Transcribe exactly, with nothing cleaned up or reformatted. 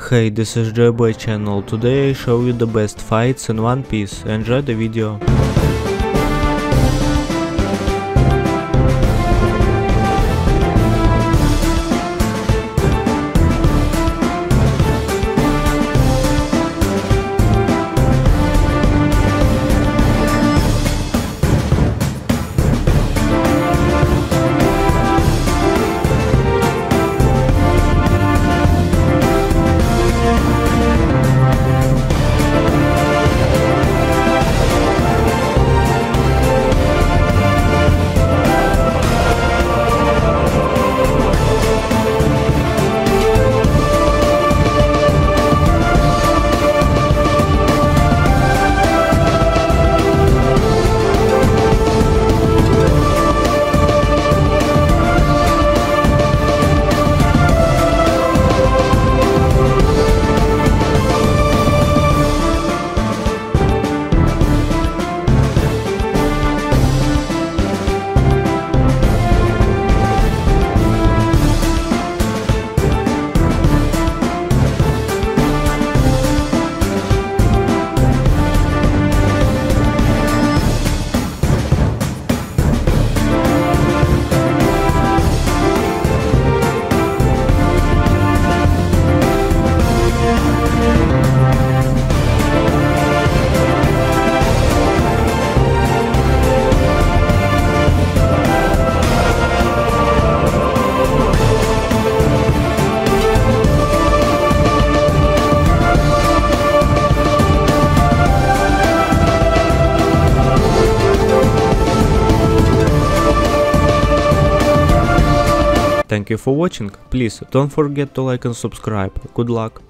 Hey, this is Joyboy channel. Today I show you the best fights in One Piece. Enjoy the video. Thank you for watching. Please don't forget to like and subscribe. Good luck.